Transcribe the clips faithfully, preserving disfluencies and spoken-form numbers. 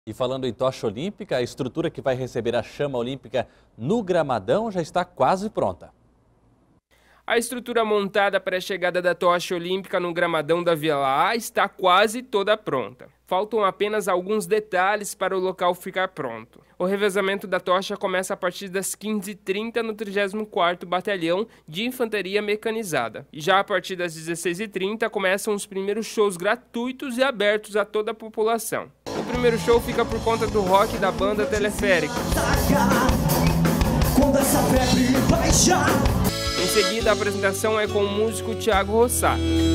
E falando em tocha olímpica, a estrutura que vai receber a chama olímpica no Gramadão já está quase pronta. A estrutura montada para a chegada da tocha olímpica no Gramadão da Vila A está quase toda pronta. Faltam apenas alguns detalhes para o local ficar pronto. O revezamento da tocha começa a partir das quinze e trinta no trigésimo quarto Batalhão de Infantaria Mecanizada. E já a partir das dezesseis e trinta começam os primeiros shows gratuitos e abertos a toda a população. O primeiro show fica por conta do rock da banda Teleférica. Em seguida, a apresentação é com o músico Thiago Rossá.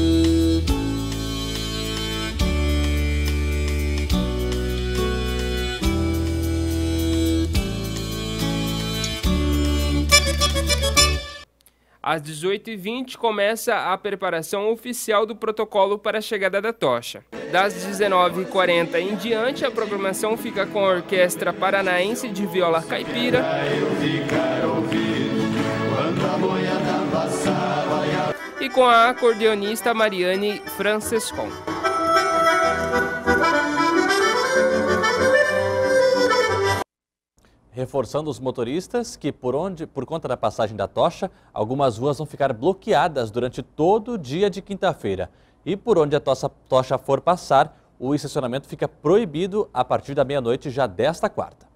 Às dezoito e vinte começa a preparação oficial do protocolo para a chegada da tocha. Das dezenove e quarenta em diante, a programação fica com a Orquestra Paranaense de Viola Caipira e com a acordeonista Mariane Francescon. Reforçando os motoristas que, por, onde, por conta da passagem da tocha, algumas ruas vão ficar bloqueadas durante todo o dia de quinta-feira. E por onde a tocha, tocha for passar, o estacionamento fica proibido a partir da meia-noite já desta quarta.